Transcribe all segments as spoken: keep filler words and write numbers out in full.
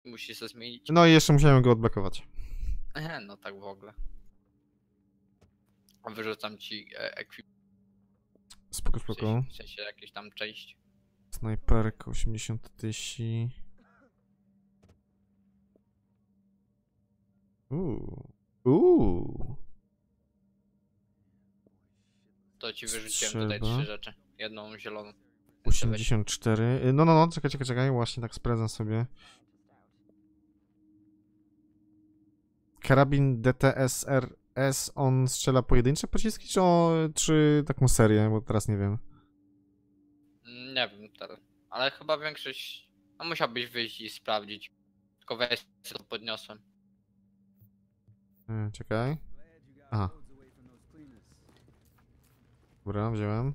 Musisz to zmienić. No i jeszcze musiałem go odblokować. Ehe, no tak w ogóle. Wyrzucam ci e, ekwipment. Spoko, W spoko. sensie, w sensie jakieś tam część. Snajperka osiemdziesiąt tysięcy. Uuu. Uuu. To ci wyrzuciłem tutaj Strzelba. trzy rzeczy. Jedną zieloną. osiemdziesiąt cztery. No, no, no, czekaj, czekaj, czekaj. Właśnie tak sprawdzam sobie. Karabin D T S R S, on strzela pojedyncze pociski, czy, o, czy taką serię? Bo teraz nie wiem. Nie wiem teraz. Ale chyba większość. No musiałbyś wyjść i sprawdzić. Tylko weź co podniosłem. E, czekaj. Aha. Dobra, wziąłem.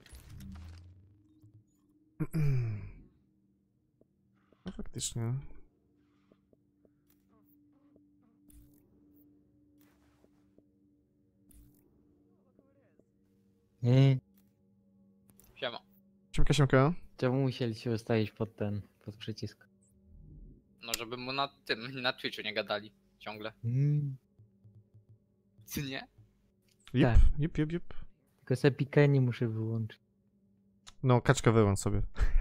No faktycznie. Nie. Siema. Siemka, siemka. Czemu musieli się ustawić pod ten, pod przycisk? No żeby mu na tym, na Twitchu nie gadali. Ciągle. Mm. Czy nie? Jip, Tak. jip, jip, jip. Tylko sobie pikanie muszę wyłączyć. No, kaczkę wyłącz sobie.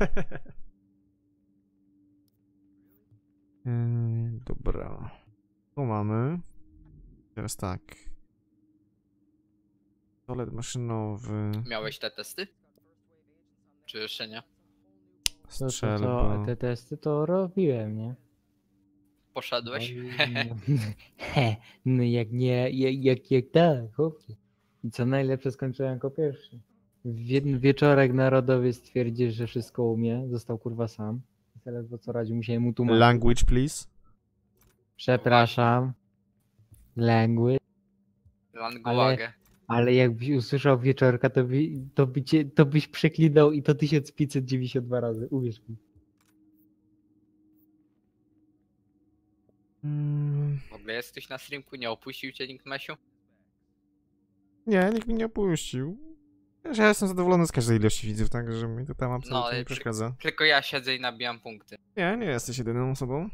Yy, dobra. Tu mamy. Teraz tak. Toalet maszynowy. Miałeś te testy? Czy jeszcze nie? To, to, Strzelba. to, te testy to robiłem, nie? Poszedłeś? No, he, no jak nie, jak, jak, jak tak, chłopie. I co najlepsze skończyłem jako pierwszy. W jeden wieczorek narodowiec stwierdził, że wszystko umie, został kurwa sam. I ledwo co radził, musiałem mu tłumaczyć. Language, please. Przepraszam. Language. Language. Ale jakbyś usłyszał wieczorka, to, by, to, by cię, to byś przeklinał i to tysiąc pięćset dziewięćdziesiąt dwa razy, uwierz mi. Mm, W ogóle jesteś na streamku? Nie opuścił cię nikt Mesiu? nie, nikt mnie nie opuścił. Wiesz, ja jestem zadowolony z każdej ilości widzów, także mi to tam absolutnie ale nie przy- przeszkadza. Tylko ja siedzę i nabijam punkty. Nie, nie jesteś jedyną osobą.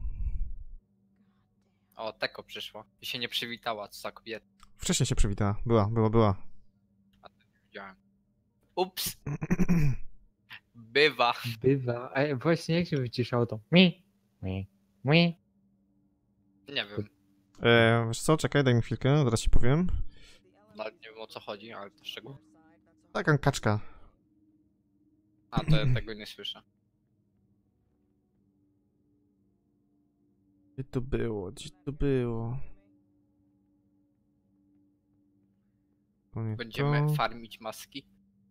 O, Teko przyszła. I się nie przywitała, co za kobieta. Wcześniej się przywitała. Była, była, była. Widziałem. Ups. Bywa. Bywa. A właśnie jak się wyciszało to? Mi, mi, mi. Nie wiem. E, wiesz co, czekaj, daj mi chwilkę, zaraz ci powiem. Nawet nie wiem o co chodzi, ale to szczegół. Taka kaczka. A, to ja tego nie słyszę. Gdzie to było? Gdzie to było? To nie Będziemy to. farmić maski.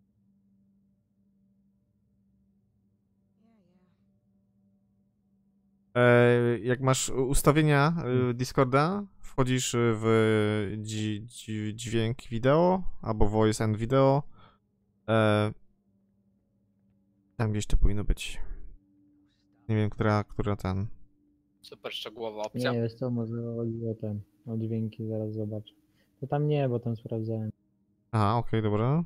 E, jak masz ustawienia e, Discorda, wchodzisz w dzi, dzi, dźwięk wideo albo voice and video. E, tam gdzieś to powinno być. Nie wiem, która, która ten. Super szczegółowa opcja. Nie, wiesz co, może chodziło o ten, o dźwięki, zaraz zobaczę. To tam nie, bo tam sprawdzałem. Aha, okej, okay, dobra.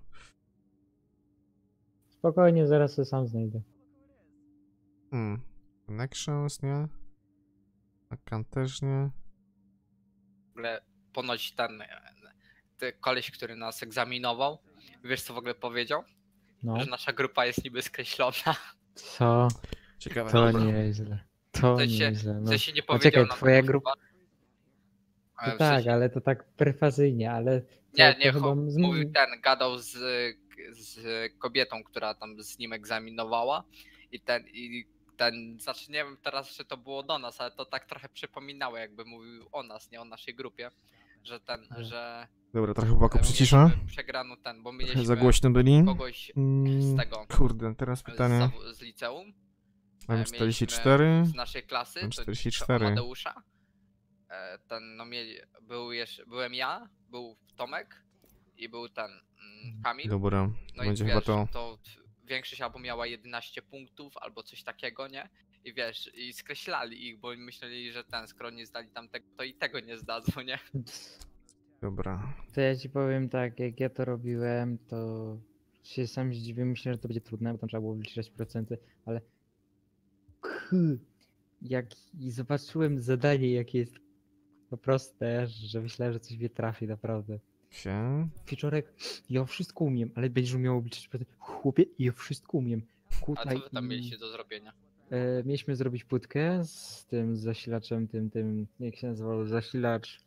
Spokojnie, zaraz sobie sam znajdę. Hmm. Connections, nie? Account też nie. W ogóle ponoć ten, ten koleś, który nas egzaminował, wiesz co w ogóle powiedział? No, Że nasza grupa jest niby skreślona. co? Ciekawe. To dobra. nieźle. To W sensie, nieźle. w No. sensie nie No powiedział czekaj, nam twoja tego grupa- chyba. No Ale w tak, sensie- ale to tak prefazyjnie, ale... Nie, to nie, chyba cho- z- mówił ten, gadał z, z kobietą, która tam z nim egzaminowała i ten, i ten, znaczy nie wiem teraz, czy to było do nas, ale to tak trochę przypominało, jakby mówił o nas, nie o naszej grupie, że ten, Mhm. że Dobra, trochę chłopaku e, przycisza. mieliśmy przegraną ten, bo Trochę mieliśmy za głośno byli. kogoś Mm, z tego, Kurde, teraz z, pytanie. zaw- z liceum, Mam e, czterdzieści mieliśmy cztery. z naszej klasy, Mam to- czterdzieści to cztery. Amadeusza, e, ten, no mieli, był jeszcze, byłem ja, był Tomek i był ten mm, Kamil. Dobra, No będzie i chyba wiesz, to. to większość albo miała jedenaście punktów, albo coś takiego, nie? I wiesz, i skreślali ich, bo myśleli, że ten, skoro nie zdali tamtego, to i tego nie zdadzą, nie? Dobra. To ja ci powiem tak, jak ja to robiłem, to się sam zdziwiłem, myślę, że to będzie trudne, bo tam trzeba było wyliczać procenty, ale K- jak i zobaczyłem zadanie, jakie jest no proste, że myślałem, że coś mnie trafi naprawdę. Się. Wieczorek, ja wszystko umiem, ale będziesz umiał obliczyć. Chłopie, ja wszystko umiem. A co Tutaj wy tam i- mieliście do zrobienia? E, mieliśmy zrobić płytkę z tym zasilaczem, tym, tym, jak się nazywał, zasilacz.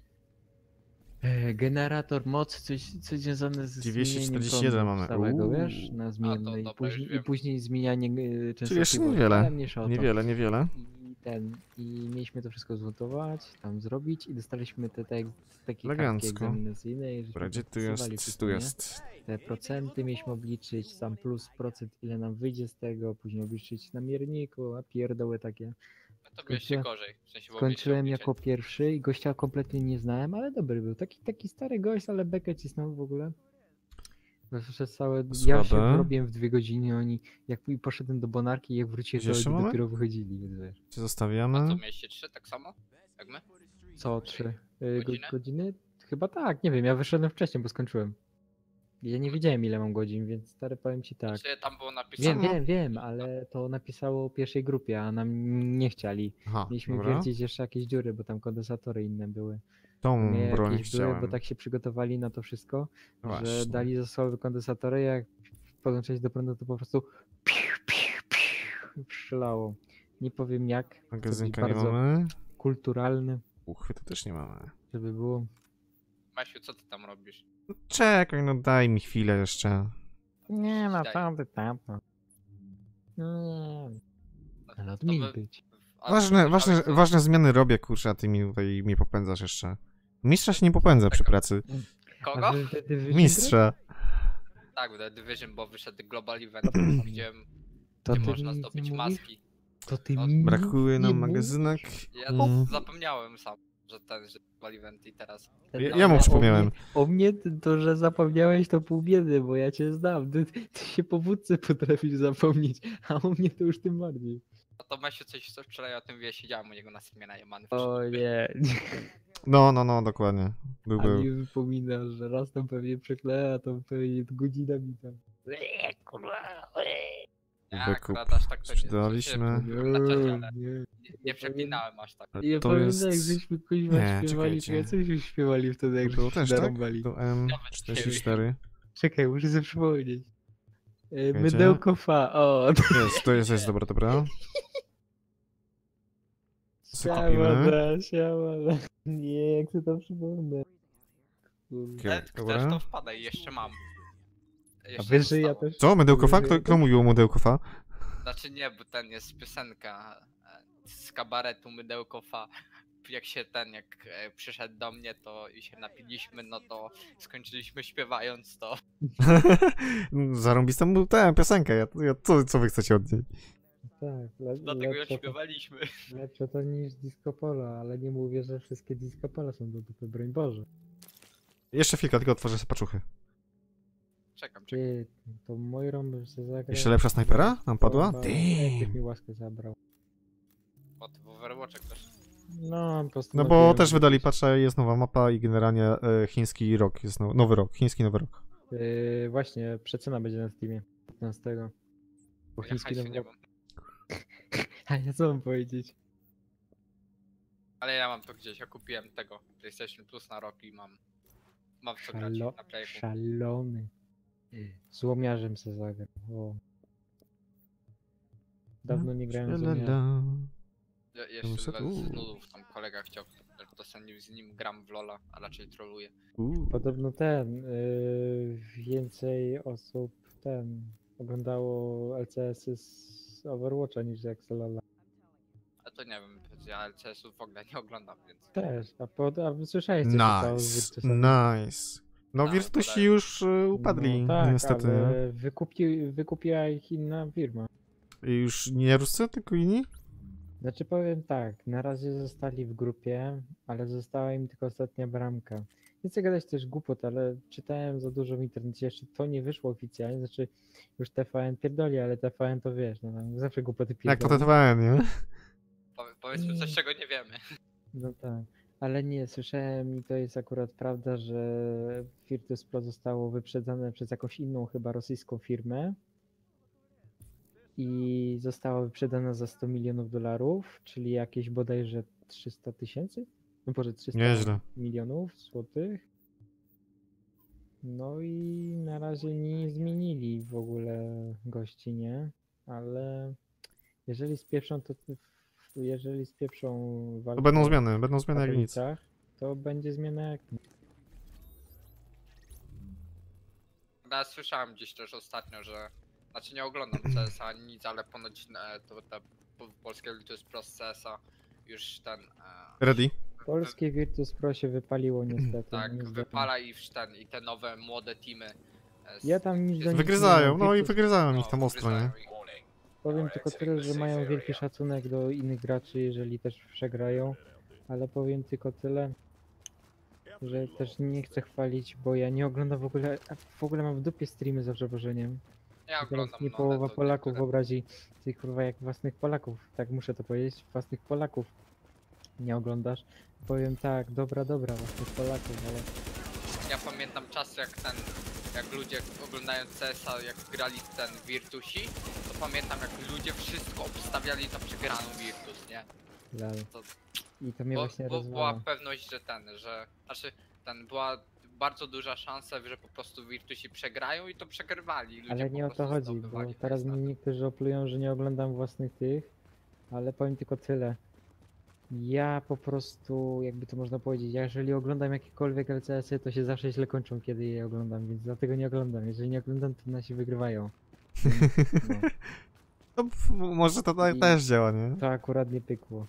E, generator mocy, coś, coś związane ze dwieście zmienieniem czterdzieści jeden prądu mamy. stałego, Uuu. wiesz, na zmiennej. I, dobra, już później, I wiem. później zmienianie e, Czyli jeszcze częstotliwości, ale niewiele. mniejsza o to. Niewiele, niewiele. I ten, i mieliśmy to wszystko zmontować, tam zrobić i dostaliśmy te, te takie kartki Elegancko. egzaminacyjne i Dobra, żeśmy gdzie tu wpisywali jest? wszystko, Tu nie? jest. Te procenty mieliśmy obliczyć, sam plus procent, ile nam wyjdzie z tego, później obliczyć na mierniku, a pierdoły takie. No to mieliście Skończyłem- gorzej. W sensie, bo Skończyłem mieliście jako pierwszy i gościa kompletnie nie znałem, ale dobry był. Taki, taki stary gość, ale bekę cisnął w ogóle. Przez całe... Ja się Słabe. robiłem w dwie godziny, oni jak i poszedłem do Bonarki i jak wróciłem, Gdzie to jeszcze oni mamy? dopiero wychodzili, więc wiesz. Gdzie A co, zostawiamy? mieliście trzy tak samo? Jak my? Co, trzy y, go- Godzinę? godziny? Chyba tak, nie wiem, ja wyszedłem wcześniej, bo skończyłem. Ja nie wiedziałem ile mam godzin, więc stary powiem ci tak. Czy tam było napisane? Wiem, wiem, wiem, ale to napisało pierwszej grupie, a nam nie chcieli. Aha, Mieliśmy dobra. wiercić jeszcze jakieś dziury, bo tam kondensatory inne były. Tą Nie, broń jakieś były, bo chciałem. tak się przygotowali na to wszystko, że Właśnie. dali zasoby kondensatory, jak podłączyć do prądu, to po prostu piu, piu, piu, strzelało. Nie powiem jak, chcę być Magazynka nie bardzo mamy. kulturalny, Uchwytu też nie mamy. żeby było. Masiu, co ty tam robisz? Czekaj, no daj mi chwilę jeszcze. Nie, Daj. naprawdę, tato. Nie, ale To odmień wy- być. a Ważne, słyszałeś, ważne, co- ważne zmiany robię, kurczę, a ty mi tutaj mnie popędzasz jeszcze. Mistrza się nie popędza przy pracy. Kogo? A wy wtedy wyszli grać? Mistrza. Tak, w The Division, bo wyszedł Global Event, gdzie To nie ty można mi nic zdobyć nie mówisz? maski. To ty No, mi Brakuje nic nam nie magazynek. Ja Mm. zapomniałem sam, że ten, że Global Event i teraz. mówisz? Ja- ja mu O przypomniałem. mnie- O mnie ty- to, że zapomniałeś, to pół biedy, bo ja cię znam. Ty, ty się po wódce potrafisz zapomnieć, a o mnie to już tym bardziej. No to Masiu coś, co wczoraj o tym wie, siedziałem u niego na streamie na Jemany. O nie. No, no, no, dokładnie. Był, A był. mi wypomina, że raz tam pewnie przekleja, to pewnie godzinami tam. Eee, kurwa, eee. Ja Wykup akurat aż tak to nie. sprzedaliśmy. w sensie byłem na czacie, ale Nie, nie, nie przepinałem aż tak. Ja To pamiętam, jest... jak żeśmy kuźwa Nie, śpiewali, czekajcie. czy coś śpiewali wtedy, jak To było żeśmy też, tak? narąbali. To M czterdzieści cztery. Czekaj, muszę sobie przypomnieć. E, Czekajcie. Mydełko fa, o, to Jest, to jest, jest, dobra, dobra. Co siema, kupimy? da, siema, da. Nie, jak sobie to przypomnę. Kurde. Okej, Ale chcesz, dobra. to wpadaj, jeszcze mam. A Jeszcze wiesz, że ja zostało. też... Co? Mydełkofa? wiesz, że Kto, ja kto mówił o Mydełkofa? Znaczy nie, bo ten jest piosenka e, z kabaretu Mydełkofa. Jak się ten, jak e, przyszedł do mnie, to i się napiliśmy, no to skończyliśmy śpiewając to. Zarąbistą mu tę piosenkę. Ja, ja, co, co wy chcecie od niej? Tak, le, Dlatego ją lepsze, to, śpiewaliśmy. lepsze to niż disco polo, ale nie mówię, że wszystkie disco polo są do dupy, broń Boże. Jeszcze chwilkę, tylko otworzę sobie paczuchy. Czekam, czekam. Ty, to mój rąb się zagrał. Jeszcze lepsza snajpera nam padła? Damn. Ktoś Damn. mi łaskę zabrał. O, to w Overwatchach też. No, po prostu. No bo też wydali patcha, jest nowa mapa i generalnie e, chiński rok, jest no, nowy rok, chiński nowy rok. Yy, właśnie, przecena będzie na Steamie. piętnastego. Bo Ja chiński hajsu nie nowy mam. A ja co mam powiedzieć? Ale ja mam to gdzieś, ja kupiłem tego PlayStation Plus na rok i mam. Mam w co grać Szalo, na Playku. szalony. Złomiarzem se zagrał. O. Dawno nie grałem w złomiarza. Lalala. Ja, Muszę- jeszcze z uuu. nudów tam kolega chciał, że to sobie z nim gram w Lola, a raczej troluję. Uuu. Podobno ten, yy, więcej osób ten oglądało L C S-y z Overwatcha niż jak z Lola. A to nie wiem, ja L C S-ów w ogóle nie oglądam, więc. Też, a, po, a wy słyszałeś co się stało z Nice, Virtusem? nice. No Tak, Virtusi podaję. już e, upadli, No tak, niestety. ale wykupi, wykupiła ich inna firma. I już nie Ruscy, tylko inni? Znaczy powiem tak, na razie zostali w grupie, ale została im tylko ostatnia bramka. Nie chcę gadać też głupot, ale czytałem za dużo w internecie, jeszcze to nie wyszło oficjalnie, znaczy już T V N pierdoli, ale T V N to wiesz, no tam zawsze głupoty Jak to pierdoli. T V N, nie? Powie, powiedzmy coś, czego nie wiemy. No tak, ale nie, słyszałem i to jest akurat prawda, że Virtus Pro zostało wyprzedzone przez jakąś inną chyba rosyjską firmę. i została wyprzedana za sto milionów dolarów, czyli jakieś bodajże trzysta tysięcy? No Boże, trzysta Nieźle. milionów złotych. No i na razie nie zmienili w ogóle gości, nie? Ale jeżeli spieprzą, to jeżeli spieprzą walkę To będą zmiany, będą w zmiany jak nic. Katowicach, to będzie zmiana jak Ja słyszałem gdzieś też ostatnio, że... Znaczy nie oglądam C S a ani nic, ale ponoć e, to te po- polskie Virtus Pro z C S a już ten... E, Ready? polskie Virtus Pro się wypaliło niestety. tak, niestety. wypala i w ten, i te nowe młode teamy. e, z- Ja tam nic się do nich Wygryzają, nie mam. no i Virtus- wygryzają no, ich tam ostro, nie? wygryzają ich. Powiem tylko tyle, że mają wielki szacunek do innych graczy, jeżeli też przegrają, ale powiem tylko tyle, że też nie chcę chwalić, bo ja nie oglądam w ogóle, a w ogóle mam w dupie streamy za przeproszeniem. Ja I oglądam, teraz nie no, połowa ale to Polaków niektóre- wyobrazi tych kurwa jak własnych Polaków, tak muszę to powiedzieć, własnych Polaków nie oglądasz. Powiem tak, dobra, dobra, własnych Polaków, ale Ja pamiętam czas jak ten, jak ludzie oglądając C S a, jak grali w ten Virtusi, to pamiętam jak ludzie wszystko obstawiali na przegraną Virtus, nie? lal. To- I to mnie Bo, właśnie bo była rozwala. pewność, że ten, że, znaczy ten, była bardzo duża szansa, że po prostu Virtusi przegrają i to przegrywali. Ludzie Ale po nie o to prostu chodzi, bo zdobywali teraz hajs mnie na niektórzy oplują, że nie oglądam własnych tych, ale powiem tylko tyle. Ja po prostu, jakby to można powiedzieć, ja jeżeli oglądam jakiekolwiek L C S y, to się zawsze źle kończą, kiedy je oglądam, więc dlatego nie oglądam. Jeżeli nie oglądam, to nasi wygrywają. Więc, no, No, pf, może to tutaj I- też działa, nie? to akurat nie pykło.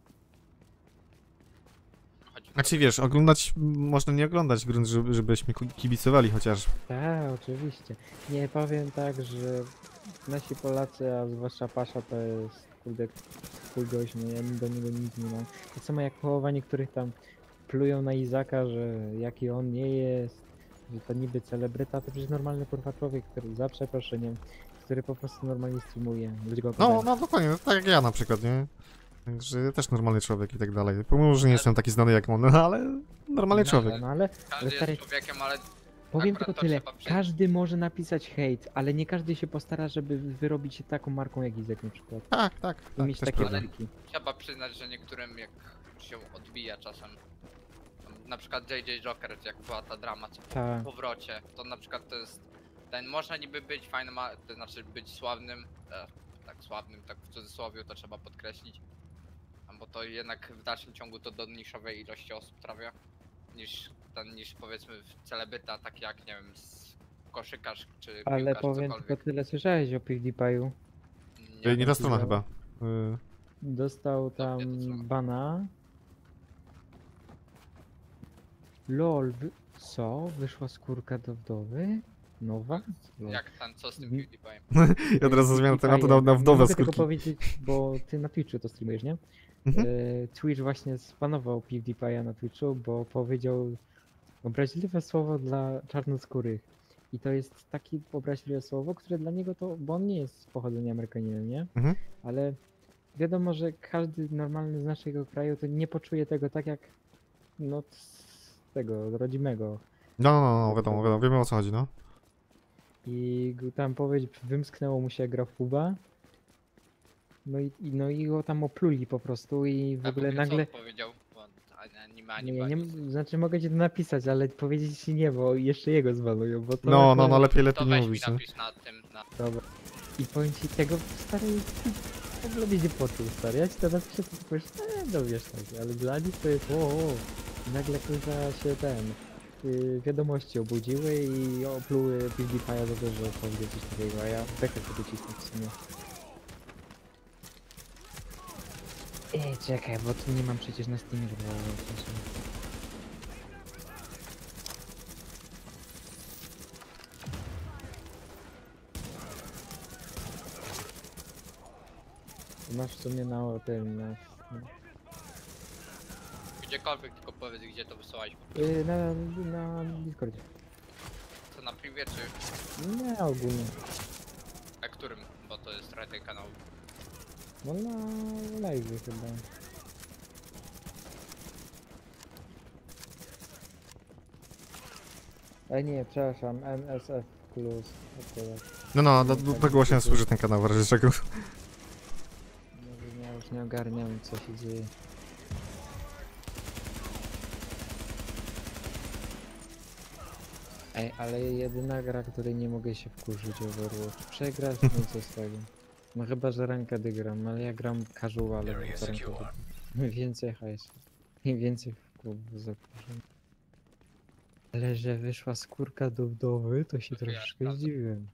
to. Chodzi o Znaczy to, wiesz, oglądać, m, można nie oglądać grunt, żeby, żebyśmy ku- kibicowali chociaż. Tak, oczywiście. Nie powiem tak, że nasi Polacy, a zwłaszcza Pasza, to jest kurde cool gość, no ja do niego nic nie mam. Tak samo jak połowa niektórych tam plują na Izaka, że jaki on nie jest, że to niby celebryta, to przecież normalny kurwa człowiek, który za przeproszeniem, który po prostu normalnie streamuje. Ludzie go No, oglądają. no dokładnie, no, tak jak ja na przykład, nie? Także ja też normalny człowiek i tak dalej. Pomimo, że nie jestem taki znany jak on, no ale normalny No, człowiek. no ale Każdy stary- jest człowiekiem, ale powiem Akurat tylko to tyle, trzeba przyjąć. każdy może napisać hejt, ale nie każdy się postara, żeby wyrobić się taką marką jak Izek na przykład. Tak, tak, I tak mieć też takie prawda. pliki. trzeba przyznać, że niektórym jak się odbija czasem. Na przykład J J Joker, jak była ta drama, co po Tak. powrocie, to na przykład to jest ten, można niby być fajnym, a- to znaczy być sławnym, e, tak sławnym, tak w cudzysłowie to trzeba podkreślić, a bo to jednak w dalszym ciągu to do niszowej ilości osób trafia, niż ten, niż powiedzmy celebryta, taki jak, nie wiem, z koszykarz czy Ale piłkarz, powiem cokolwiek. tylko tyle, słyszałeś o PewDiePie'u? Nie, nie wiem, ta strona widziałem. chyba. Y, Dostał tam Dobrze, to co? bana. LOL, wy... co? Wyszła skórka do wdowy? Nowa? Lol. jak ten, co z tym Mhm. PewDiePie'em. I od razu zmiana PewDiePie, tematu na, na nie wdowę mogę tego skórki. powiedzieć, bo ty na Twitchu to streamujesz, nie? Mhm. E, Twitch właśnie spanował PewDiePie'a na Twitchu, bo powiedział obraźliwe słowo dla czarnoskórych. I to jest takie obraźliwe słowo, które dla niego to, bo on nie jest z pochodzenia Amerykaninem, nie? Mhm. Ale wiadomo, że każdy normalny z naszego kraju to nie poczuje tego tak jak no z tego rodzimego. No, no, no, wiadomo, wiadomo, wiemy o co chodzi, no. I go tam powiedzieć, wymsknęło mu się jak gra w Kuba. No i, i- no i go tam opluli po prostu i w A ogóle ogóle nagle... Co powiedział? Bo ani ma, Nie, ani nie, nie, znaczy mogę ci to napisać, ale powiedzieć ci nie, bo jeszcze jego zbanują, bo to... No, no, no, akurat- lepiej, To lepiej nie weź mi mówić, nie? napisz na tym, na... Dobra. I powiem ci tego, stary, w ogóle będzie poczuł, stary. Ja ci to napiszę, to ty powiesz, eee, no wiesz tak, ale dla nich to jest, o, o. I nagle kurwa się ten, y, wiadomości obudziły i opluły PewDiePie'a za to, że powiedział coś takiego, a ja bekę sobie cisnę w sumie. Ej, czekaj, bo tu nie mam przecież na Steamie, żeby było. Masz w sumie na tym, na... Gdziekolwiek, tylko powiedz, gdzie to wysyłałeś. Yy, na, na Discordzie. Co na privie, czy Nie, ogólnie. na którym? Bo to jest trochę ten kanał. No na live chyba. Ale nie, przepraszam, N S F plus. Akurat. No no, do, do tego właśnie służy ten kanał, w razie czego. Może ja już nie ogarniam, co się dzieje. Ej, ale jedyna gra, której nie mogę się wkurzyć, Overwatch. Przegrać, no i co z tego? No chyba, że rankedy gram, ale ja gram casual, ale to rankedy. Więcej hajsu. I więcej wpływów zakurzeń. Ale że wyszła skórka do wdowy, to się To ja troszeczkę sprawdzę. zdziwiłem.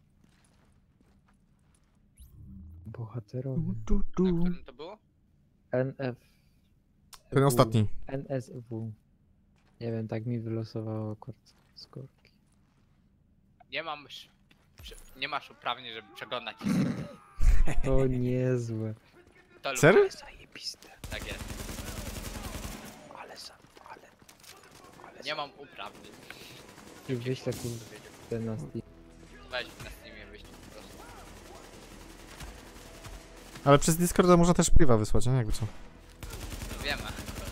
Bohaterowie. Tu, Na tu. którym to było? N F. Ten ostatni. N S W. Nie wiem, tak mi wylosowało akurat skórki. Nie mam... sz- prze- Nie masz uprawnień, żeby przeglądać. To niezłe. To Serio? lubię. Zajebiste. Tak jest. Ale za, ale, ale Nie mam uprawnień. I wyślę kurde na Steam. Weź na Steamie wyjść po prostu. Ale przez Discorda można też priwa wysłać, nie? Jakby co. Wiemy.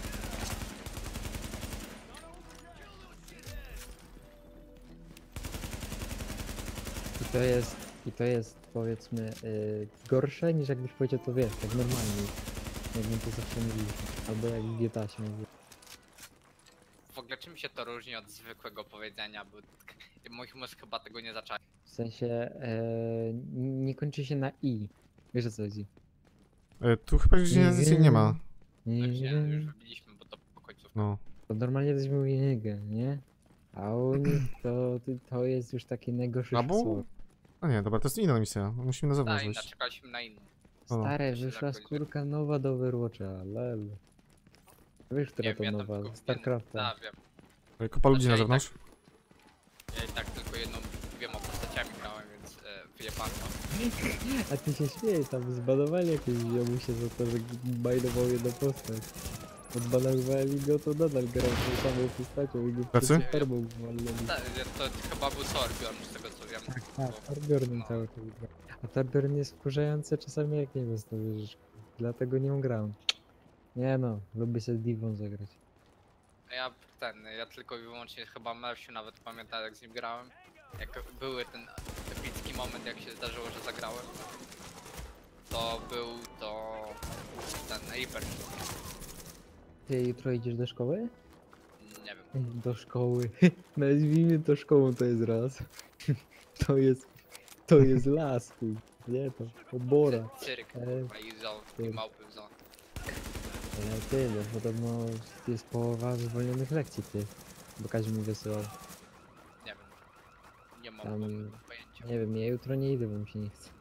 I to jest, i to jest powiedzmy y, gorsze niż jakbyś powiedział to wiesz, tak normalnie. Jakbym to zawsze mówił. Albo jak w G T A się mówi. W ogóle czym się to różni od zwykłego powiedzenia, bo mój mózg chyba tego nie zaczął. W sensie e, nie kończy się na i. Wiesz o co chodzi? E, tu chyba już nie, nie, nie ma. Nie, Już, nie, nie, już wybiliśmy, bo to po końcu. No. to normalnie ktoś mówi nigę, nie? A u nich to, to, to jest już takie najgorsze A bo? słowo. A nie, dobra, to jest inna misja. Musimy na zewnątrz Tak, inna, wejść. czekaliśmy na inną. O. Stare, się wyszła jakoś- skórka nowa do Overwatcha, lel. Wiesz, która Nie to wiem, ja tam nowa? tylko- Starcrafta. Tak, wiem. E, Kopa ludzi na Znaczy, i tak- zewnątrz. Ja i tak tylko jedną, dwiema postaciami grałem, więc e, wyjebano. A ty się śmiejesz, tam zbanowali jakieś ziomusie za to, że bajnował jedną postać. Odbanowali go, to nadal grał tą samą postacią i go Tacy? przed fermą walnęli. Ta, to chyba był Torbjorn, z tego co wiem. Tak, tak, Torbjornem cały czas gra. A Torbjorn jest wkurzający czasami jak nie wiem, z tą wieżyczką. Dlatego nie gram. Nie no, lubię sobie Divą zagrać. A Ja ten, ja tylko i wyłącznie chyba Mersiu nawet pamiętam jak z nim grałem. Jak były ten epicki moment jak się zdarzyło, że zagrałem. To był to ten Aper. Ty jutro idziesz do szkoły? Nie wiem. Do szkoły. Nazwijmy to szkołą, to jest raz. To jest, to jest las, chuj. Nie to, obora. Cy- Cyrk E, kurwa, i zo, i ty. małpy w zo. Ale ty, no podobno jest połowa zwolnionych lekcji, ty. Bo Kaziu mi wysyłał. Nie wiem. Nie mam Tam, pojęcia. nie wiem, ja jutro nie idę, bo mi się nie chce.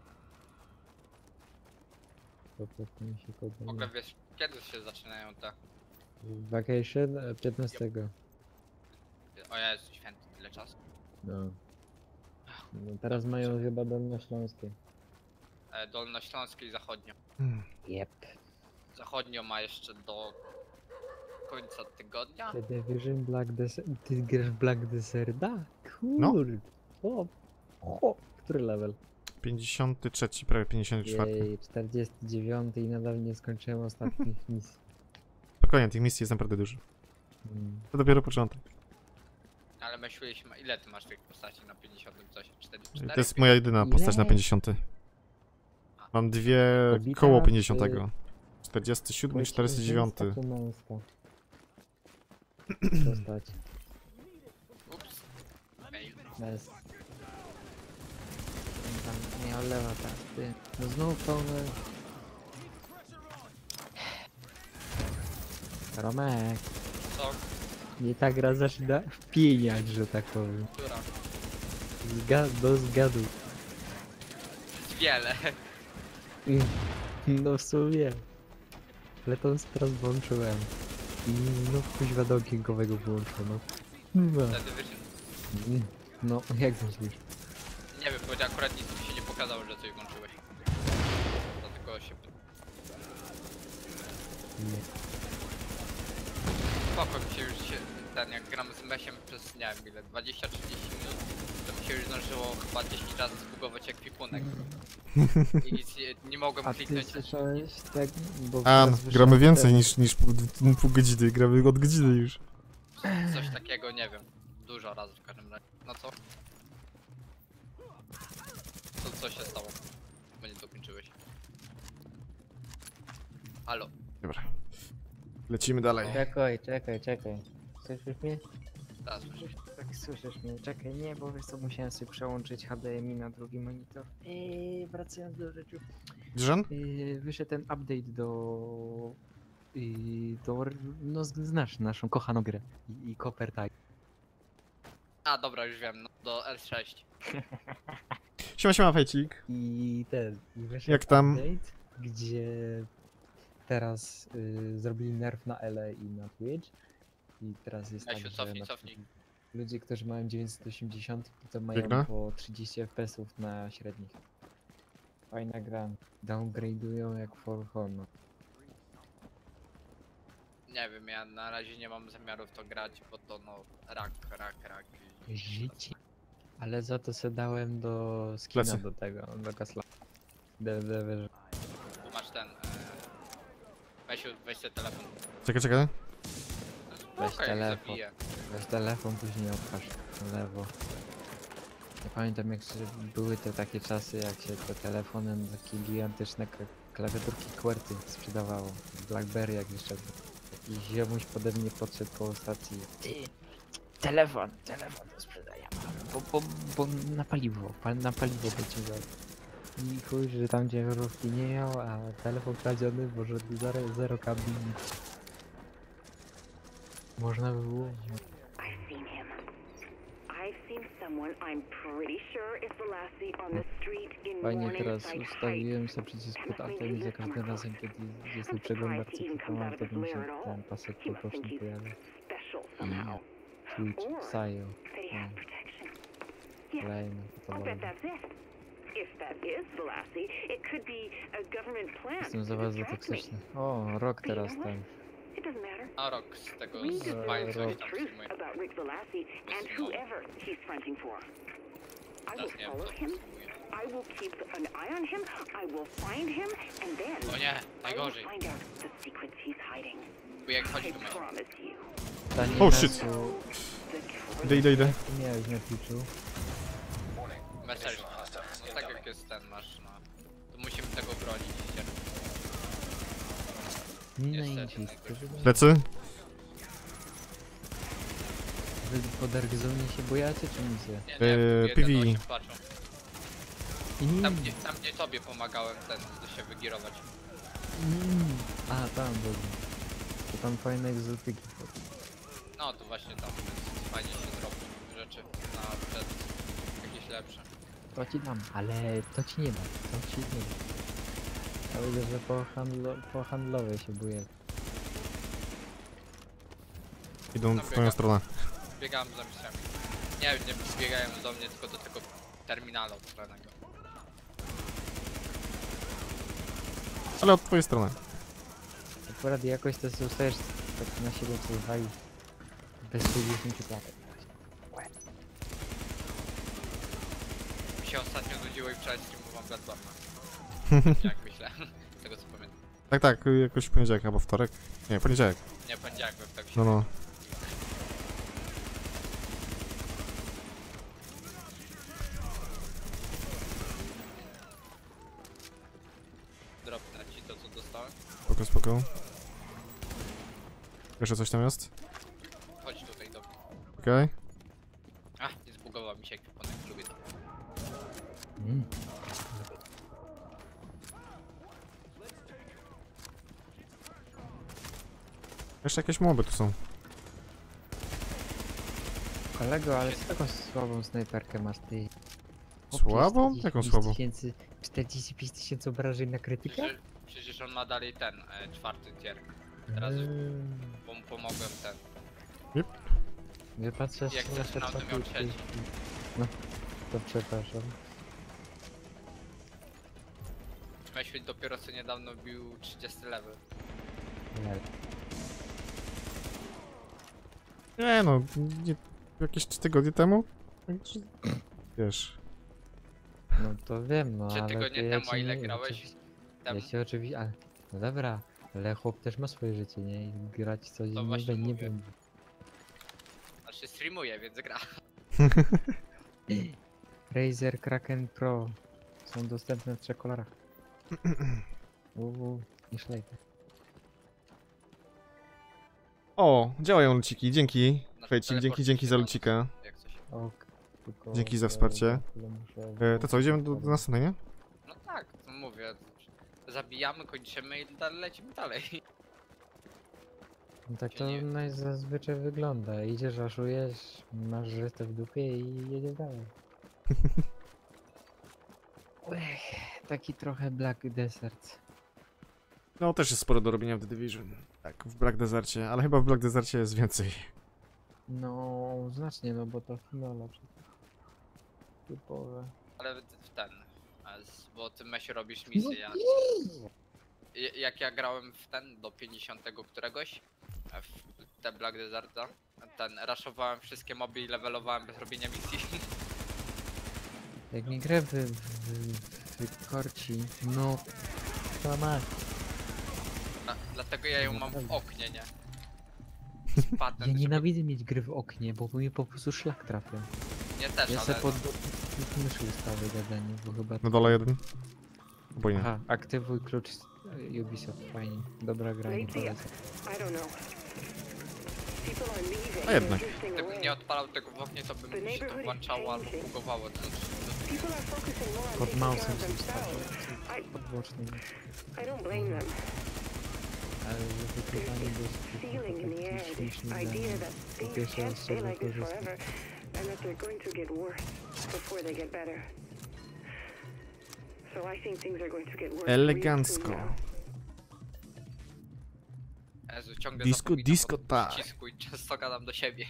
Po prostu mi się W ogóle podoba. wiesz, kiedy się zaczynają te... Vacation e, piętnastego. O Jezu święty, tyle czasu. No. No teraz mają chyba dolnośląskie. E, Dolnośląskie i zachodnio. Hmm. Jep. Zachodnio ma jeszcze do końca tygodnia. The Division Black Desert. Ty grasz w Black Deserta? No. Kurde. O, o, który level? pięćdziesiąty trzeci, prawie pięćdziesiąty czwarty. Jej, czterdziesty dziewiąty i nadal nie skończyłem ostatnich misji. Spokojnie, tych misji jest naprawdę dużo. Mm. To dopiero początek. Ale myśleliśmy, ile ty masz tych postaci na pięćdziesiątym coś? czterdzieści cztery? To jest moja jedyna postać na Ile? pięćdziesiąty. Mam dwie Kobita, koło czy- pięćdziesiątego. czterdziesty siódmy i Powiedz mi, czterdziesty dziewiąty. żeńska czy męska? Postać. Ups. Fail. Bez. Tam nie olewa teraz, ty. No znowu pełny. Romek. Co? Nie ta gra zaczyna wpieniać, że tak powiem. Która? Zga do zgadu. Wiele. Mm, No w sumie. Ale to teraz włączyłem. I no kuźwa do okinkowego włączyłem. No. No. Wtedy wiesz, Mm, No, jak myślisz? nie wiem, bo akurat nic mi się nie pokazało, że coś włączyłeś. Dlatego się... Nie. Spoko mi się już się... Ten, jak gramy z Mesiem przez, nie wiem ile, dwadzieścia trzydzieści minut, to mi się już zdążyło chyba dziesięć razy zbugować ekwipunek. I nic nie, nie mogłem A ty kliknąć. słyszałeś tak? Bo A, teraz wyszedł gramy więcej ten- niż, niż pół, pół godziny, gramy od godziny już. Coś takiego, nie wiem. Dużo razy w każdym razie. No co? Co, co się stało? Bo nie dokończyłeś. Halo. Dobra. Lecimy dalej. Czekaj, czekaj, czekaj. Słyszysz mnie? Teraz słyszysz. Tak, słyszysz mnie. Czekaj, nie, bo wiesz co, musiałem sobie przełączyć H D M I na drugi monitor. Eee, wracając do rzeczy. Żan? Eee, wyszedł ten update do... I do... No z- znasz naszą kochaną grę. I, i Copper Tide. A dobra, już wiem, no do L sześć. Siema, siema, fejcik. I ten... I wyszedł Jak tam? update, gdzie teraz y, zrobili nerf na L i na Twitch. I teraz jest Jasiu, tak, że cofnij, na cofnij. przykład ludzie, którzy mają dziewięćset osiemdziesiąt, to mają gra? po trzydzieści F P S ów na średnich. Fajna gra. Downgradują jak For Honor. Nie wiem, ja na razie nie mam zamiaru w to grać, bo to no rak, rak, rak. i- Życie. Ale za to se dałem do skina Plecy. do tego, do Kasla. D D W. Tu masz ten. E... Weź, weź sobie telefon. Czekaj, czekaj. Weź Okej, telefon. zabiję. Weź telefon, później odpasz na lewo. Ja pamiętam jak się- były te takie czasy, jak się te telefony na takie gigantyczne k- klawiaturki QWERTY sprzedawało. Blackberry jak jeszcze był. Jakiś ziomuś pode mnie podszedł koło stacji. Ty, telefon, telefon do sprzedania. Bo, bo, bo na paliwo, pal, na paliwo wyciągał. I chuj, że tam ciężarówki nie miał, a telefon kradziony, bo że zero, zero kabli. Można by było. I've seen him. I've seen someone I'm pretty sure is the lassie on the street in Fajnie teraz Morningside Heights. ustawiłem sobie przycisk pod altem i za każdym razem, kiedy jest w przeglądarce klikam, to mi się ten pasek He must think poboczny he's pojawia. special somehow. Twitch, Sayo, That he has Mm. protection. kolejny I'll bet podobny. that's it. If that is the lassie, it could be a government plan Jestem to za bardzo distract me. toksyczny. O, rok But you teraz know what? ten. It doesn't matter. A rok z tego We z just Eee, Pine want coś rok. tam truth streamuje. about Rick the Lassie and Bez whoever he's fronting for. I will Teraz nie wiem, follow co him. streamuje. I will keep an eye on him. I will find him, and then O nie, I will najgorzej. find out the secrets he's hiding. Bo jak I chodzi do mnie. promise you. Tanie Oh, shit. mesu. The truth. Idę, idę, idę. Ty miałeś na Twitchu. Messerz. No tak jak jest ten masz, no. To musimy tego bronić. idzie. Nie na Niestety, incis. najgorzej. Plecy? Wy po Dark Zone się bojacie, czy nic? Nie, nie, Eee, w P V. jeden osiem patrzą. Mm, Tam gdzie, tam gdzie tobie pomagałem ten, do się wygirować. mm. A, tam, dobrze. To tam fajne egzotyki. No to właśnie tam jest fajnie się zrobi rzeczy na przed jakieś lepsze. To ci dam, ale to ci nie da, to ci nie da. Ja widzę, że po, handlo, po handlowej się boję. Idą w twoją stronę. Biegałem za misjami. Nie, nie biegają do mnie, tylko do tego terminalu otworzonego. Ale od twojej strony. Akurat jakoś to zostajesz tak na siebie słuchaj. Bez sześćdziesięciu klatek. Mi się ostatnio nudziło i wczoraj streamowałem Bloodborne'a. Jak myślę, z tego co pamiętam. Tak, tak, jakoś w poniedziałek albo wtorek. Nie, poniedziałek. Nie, poniedziałek we wtorek się No, no. dropnę ci to co dostałem. Spoko, spoko. Jeszcze coś tam jest? Chodź tutaj do mnie. Okej. A, nie zbugował mi się ekwipunek, lubię to. Mm. Jeszcze jakieś moby tu są. Kolego, ale z taką słabą snajperkę masz ty. Słabą? Jaką słabą? czterdzieści pięć tysięcy obrażeń na krytykę? Przecież, przecież on ma dalej ten, e, czwarty tier. Teraz Eee, bo mu pomogłem ten. Nie patrzę Jak na te zaczynał, to miał czapki. trzeci. No, to przepraszam. Myślę, dopiero co niedawno bił trzydziesty level. Nie. Nie no, nie, jakieś trzy tygodnie temu? Także, wiesz. No to wiem, no Trzy ale tygodnie to ja temu, ci a ile nie- grałeś? oczywiście- Tam, Ja ci oczywiście, ale no dobra, ale chłop też ma swoje życie, nie? I grać codziennie właśnie nie, nie mówię. będzie. znaczy streamuje, więc gra. Razer Kraken Pro Są dostępne w trzech kolorach. Uuu, nie szlejka. O, działają luciki, dzięki. Nasz Fejcik, dzięki, teleport dzięki się za do nas, lucika. Jak coś. Ok. Tylko, Dzięki za że wsparcie. chwilę muszę E, to co, idziemy do, do następnej, nie? No tak, to mówię. Zabijamy, kończymy i dalej lecimy dalej. No tak Czy to nie? naj- zazwyczaj wygląda. Idziesz, raszujesz, masz żystę w dupie i jedziesz dalej. Ech, taki trochę Black Desert. No, też jest sporo do robienia w The Division. Tak, w Black Desercie, ale chyba w Black Desercie jest więcej. No, znacznie, no bo to finale przecież. Typowe. Ale w ten. a z- Bo ty Mesiu robisz misję. Ja, I- jak ja grałem w ten do pięćdziesiątego któregoś, e, w te Black Deserta, ten raszowałem wszystkie moby i levelowałem bez robienia misji. Jak mi grę wy, wy, wykorci, no... To ma. Dla- Dlatego ja ją mam w oknie, nie? Patent, Ja żeby... nienawidzę mieć gry w oknie, bo mnie po prostu szlak trafia. Nie też, Ja ale... sobie pod myszy ustawię gadanie, bo chyba... Na dole jeden. Obojnie. Aha, aktywuj klucz z- y, Ubisoft, fajnie. Dobra gra, nie Lately, polecam. I don't know. People are leaving. A jednak. They're drifting Gdybym away. nie odpalał tego w oknie, to by mi się to włączało albo bugowało. To znaczy, People are focusing more on Pod taking care mousem of się themselves. ustawię, I, podbocznym. I don't blame them. Ale wykrywanie This bez feeling in the air, this śmieszny idea dla that po things pierwsze can't stay osoby like this korzystne. forever, and that they're going to get worse before they get better. So I think things are going to get worse real Elegancko. soon now. Jezu, ciągle Disco, zapominam disco, o tym tak. przycisku i często gadam do siebie.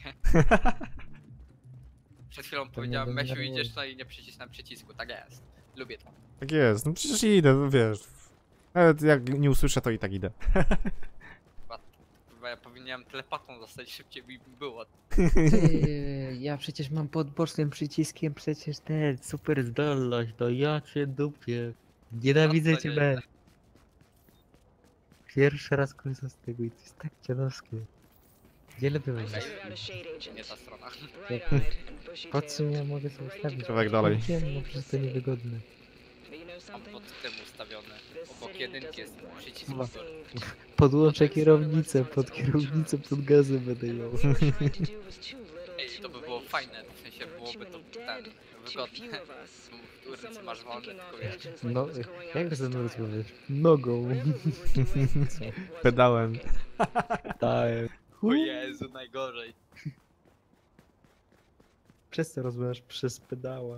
Przed chwilą mnie powiedziałem, Mesiu denerwuje. idziesz, no i nie przycisnąłem przycisku. Tak jest. Lubię to. Tak jest, no przecież idę, no wiesz. Nawet jak nie usłyszę, to i tak idę. Chyba, chyba ja powinienem telepatą zostać, szybciej by było. Ty, ja przecież mam pod bocznym przyciskiem przecież ten super zdolność, to ja cię dupię. Nienawidzę No to cię, nie- be. Pierwszy raz korzystam z tego i to jest tak ciadowskie. Gdzie lepiej będzie? Nie ta strona. Po co ja mogę sobie ustawić? Kawałek dalej. Nie, no przecież to niewygodne. Mam pod tym ustawione. Obok jedynki jest przycisk. Chyba. który- Podłączę kierownicę, pod kierownicę, pod gazem będę ją. Ej, to by było fajne, w sensie byłoby to ten, wygodne. W ulicy masz wolne, tylko wiesz. No, jak ze mną rozmawiasz? Nogą. Pedałem. Tak. O Jezu, najgorzej. Przez co rozmawiasz? Przez pedała.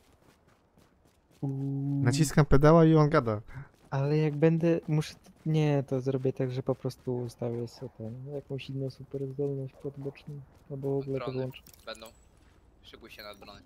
Uuu. Naciskam pedała i on gada. Ale jak będę, muszę, nie, to zrobię tak, że po prostu ustawię sobie ten, jakąś inną super zdolność podboczną, albo w ogóle to Drony. włączę. Będą. Szykuj się na drony.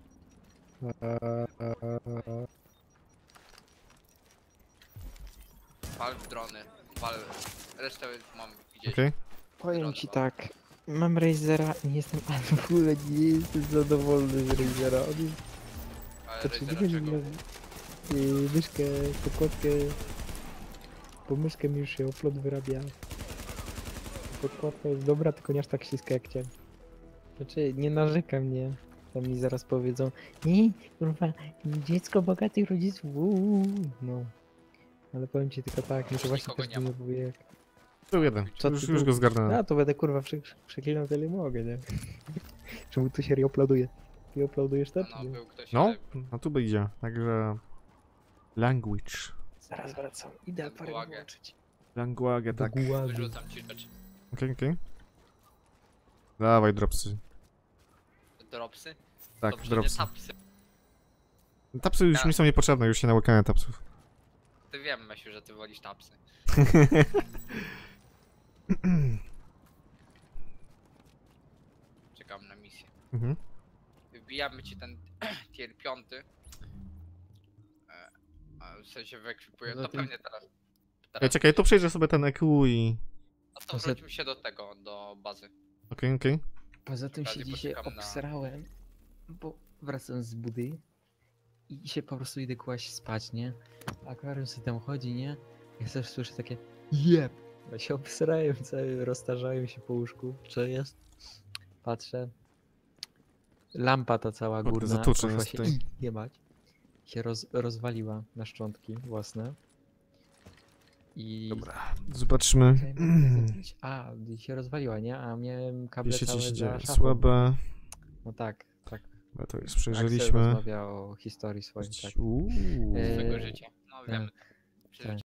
Wal w drony. Wal. Resztę mam gdzieś. Okej? Powiem ci tak, mam Razera i nie jestem, ale w ogóle nie jestem zadowolony z Razera. On jest, Ale znaczy, Razera nie czego? wiem, yy, myszkę, podkładkę, bo myszkę mi już się oplot wyrabia. Podkładka jest dobra, tylko nie aż tak śliska jak chciałem. Znaczy, nie narzekam, nie. Tam mi zaraz powiedzą, nie, kurwa, dziecko bogatych rodziców, uuu. No. Ale powiem ci tylko tak, mi to Już właśnie nikogo też nie ma. denerwuje, jak... Był jeden. Co Już, ty już tu- go zgarnąłem. A, to będę kurwa przek- przeklinał tyle mogę, nie? Czemu tu się reuploaduje? Ty uploadujesz to, czy No, nie? był ktoś, No, ale na tu by idzie. Także... Language. Zaraz wracam, idę Ten parę błagę. włączyć. Language, tak. Okej, Gułagu. wyrzucam ci rzeczy. okej. Dawaj dropsy. Dropsy? Tak, Dobrze, dropsy. nie tapsy. Tapsy już Ja. mi są niepotrzebne, już się nałykałem tapsów. Ty wiem, Mesiu, że ty wolisz tapsy. Czekam na misję. Mhm. Wbijamy ci ten tier piąty. E, a w sensie wyekwipuję, No to ty- pewnie teraz. Ej, teraz czekaj, to przejrzę sobie ten E Q i... no to Poza- wróćmy się do tego, do bazy. Okej, okej. Poza tym się Razie dzisiaj poczekam na- obsrałem, bo wracam z budy i się po prostu idę kłaść spać, nie? Akwarium sobie tam chodzi, nie? Ja też słyszę takie jeb! Ja się obsrałem cały, roztarzałem się po łóżku. Co jest? Patrzę. Lampa ta cała Kurde, górna zatłuczę poszła jest się tutaj. jebać. się roz, rozwaliła na szczątki własne. I... Dobra, zobaczmy. Co ja miałem zrobić? A, się rozwaliła, nie? A miałem kable Sieci całe się za dzieje szafą. słabe. No tak, tak. Chyba to już Axel przejrzeliśmy. rozmawia o historii swojej, tak. Uuu. Eee, Swego życia. No wiem. tak.